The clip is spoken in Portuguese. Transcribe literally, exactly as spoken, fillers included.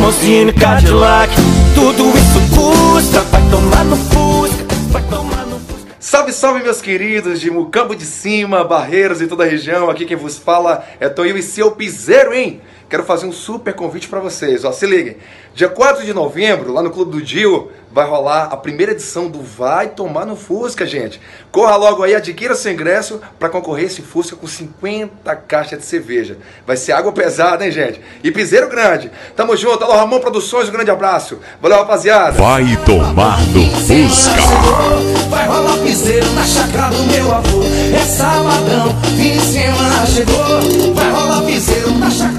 Limousine, Cadillac, tudo isso custa. Vai tomar no Fusca, vai tomar no Fusca. Salve, salve meus queridos de Mucambo de Cima, Barreiros e toda a região. Aqui quem vos fala é Toil e seu piseiro, hein? Quero fazer um super convite para vocês, ó, se liguem. Dia quatro de novembro, lá no Clube do Dio, vai rolar a primeira edição do Vai Tomar no Fusca, gente. Corra logo aí, adquira seu ingresso para concorrer esse Fusca com cinquenta caixas de cerveja. Vai ser água pesada, hein, gente? E piseiro grande. Tamo junto, alô Ramon Produções, um grande abraço. Valeu, rapaziada. Vai tomar no Fusca. Vai rolar piseiro na chácara do meu avô. É sabadão, fim de semana chegou. Vai rolar piseiro na chácara.